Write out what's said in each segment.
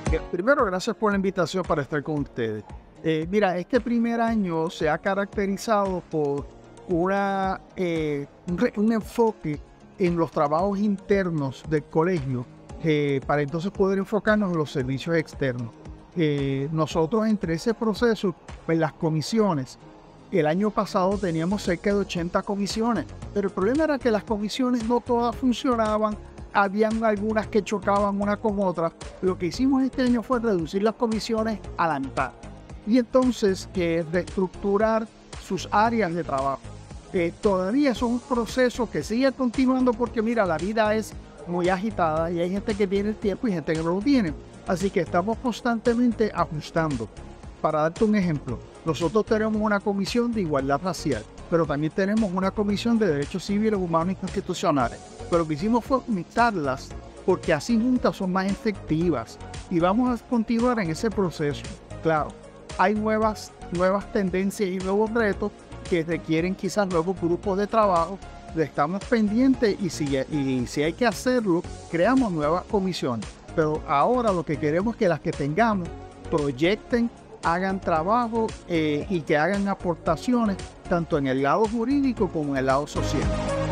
Primero, gracias por la invitación para estar con ustedes. Mira, este primer año se ha caracterizado por un enfoque en los trabajos internos del colegio para entonces poder enfocarnos en los servicios externos. Nosotros entre ese proceso, en las comisiones, el año pasado teníamos cerca de 80 comisiones, pero el problema era que las comisiones no todas funcionaban. Habían algunas que chocaban una con otra. Lo que hicimos este año fue reducir las comisiones a la mitad y entonces reestructurar sus áreas de trabajo. Todavía es un proceso que sigue continuando porque mira, la vida es muy agitada y hay gente que tiene el tiempo y gente que no lo tiene. Así que estamos constantemente ajustando. Para darte un ejemplo, nosotros tenemos una comisión de igualdad racial, pero también tenemos una comisión de derechos civiles, humanos y constitucionales. Pero lo que hicimos fue unitarlas porque así juntas son más efectivas y vamos a continuar en ese proceso. Claro, hay nuevas tendencias y nuevos retos que requieren quizás nuevos grupos de trabajo. Estamos pendientes y si hay que hacerlo, creamos nuevas comisiones. Pero ahora lo que queremos es que las que tengamos proyecten, hagan trabajo y que hagan aportaciones tanto en el lado jurídico como en el lado social.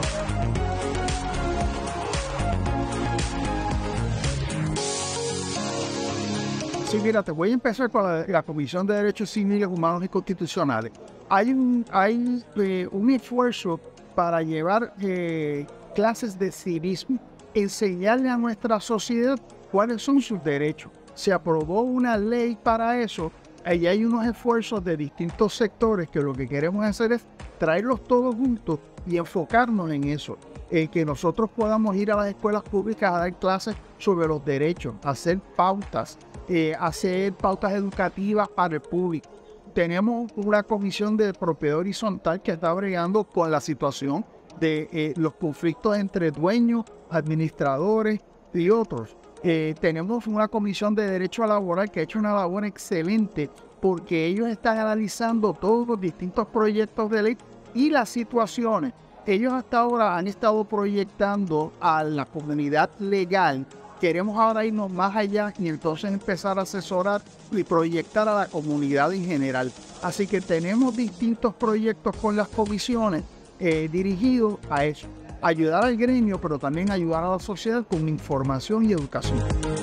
Sí, mira, te voy a empezar con la Comisión de Derechos Civiles, Humanos y Constitucionales. Hay un esfuerzo para llevar clases de civismo, enseñarle a nuestra sociedad cuáles son sus derechos. Se aprobó una ley para eso y hay unos esfuerzos de distintos sectores que lo que queremos hacer es traerlos todos juntos y enfocarnos en eso. Que nosotros podamos ir a las escuelas públicas a dar clases sobre los derechos, hacer pautas educativas para el público. Tenemos una comisión de propiedad horizontal que está bregando con la situación de los conflictos entre dueños, administradores y otros. Tenemos una comisión de derecho laboral que ha hecho una labor excelente porque ellos están analizando todos los distintos proyectos de ley y las situaciones. Ellos hasta ahora han estado proyectando a la comunidad legal. Queremos ahora irnos más allá y entonces empezar a asesorar y proyectar a la comunidad en general. Así que tenemos distintos proyectos con las comisiones dirigidos a eso. Ayudar al gremio, pero también ayudar a la sociedad con información y educación.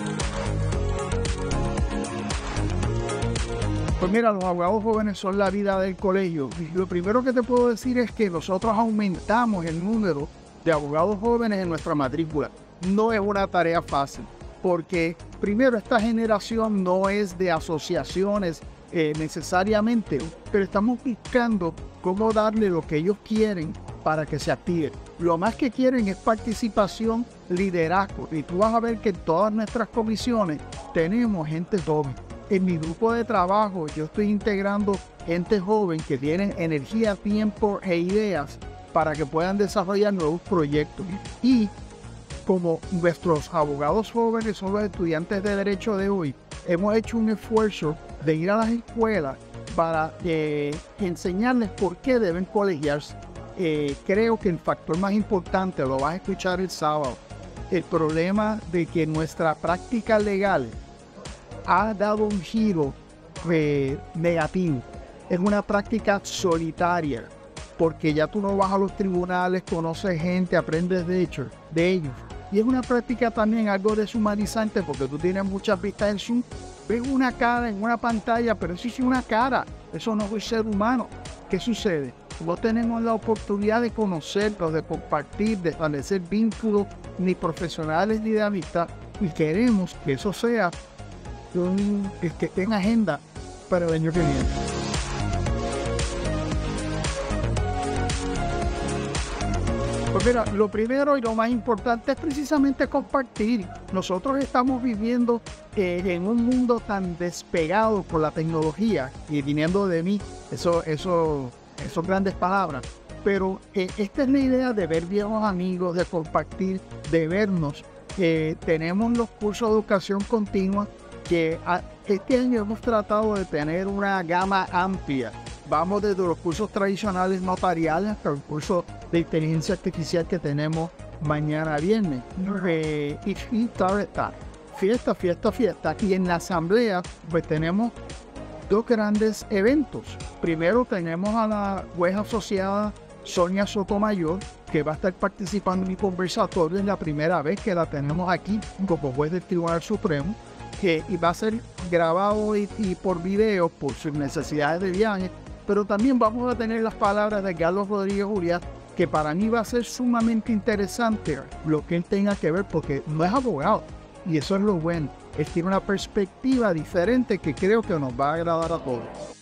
Pues mira, los abogados jóvenes son la vida del colegio. Y lo primero que te puedo decir es que nosotros aumentamos el número de abogados jóvenes en nuestra matrícula. No es una tarea fácil, porque primero esta generación no es de asociaciones necesariamente, pero estamos buscando cómo darle lo que ellos quieren para que se activen. Lo más que quieren es participación, liderazgo, y tú vas a ver que en todas nuestras comisiones tenemos gente joven. En mi grupo de trabajo yo estoy integrando gente joven que tiene energía, tiempo e ideas para que puedan desarrollar nuevos proyectos. Y como nuestros abogados jóvenes son los estudiantes de derecho de hoy, hemos hecho un esfuerzo de ir a las escuelas para enseñarles por qué deben colegiarse. Creo que el factor más importante, lo vas a escuchar el sábado, el problema de que nuestra práctica legal ha dado un giro negativo. Es una práctica solitaria, porque ya tú no vas a los tribunales, conoces gente, aprendes de ellos. Y es una práctica también algo deshumanizante porque tú tienes muchas vistas en Zoom, ves una cara en una pantalla, pero eso es una cara, eso no es un ser humano. ¿Qué sucede? No tenemos la oportunidad de conocerlos, de compartir, de establecer vínculos ni profesionales ni de amistad, y queremos que eso sea que esté en agenda para el año que viene. Pues mira, lo primero y lo más importante es precisamente compartir. Nosotros estamos viviendo en un mundo tan despegado por la tecnología, y viniendo de mí, esas grandes palabras, pero esta es la idea de ver viejos amigos, de compartir, de vernos. Tenemos los cursos de educación continua que este año hemos tratado de tener una gama amplia. Vamos desde los cursos tradicionales notariales hasta el curso de inteligencia artificial que tenemos mañana viernes. Y está fiesta, fiesta, fiesta. Y en la asamblea, pues tenemos dos grandes eventos. Primero tenemos a la juez asociada Sonia Sotomayor, que va a estar participando en mi conversatorio. Es la primera vez que la tenemos aquí como juez del Tribunal Supremo, y va a ser grabado y por video por sus necesidades de viaje. Pero también vamos a tener las palabras de Carlos Rodríguez Juliá, que para mí va a ser sumamente interesante lo que él tenga que ver, porque no es abogado, y eso es lo bueno. Él tiene una perspectiva diferente que creo que nos va a agradar a todos.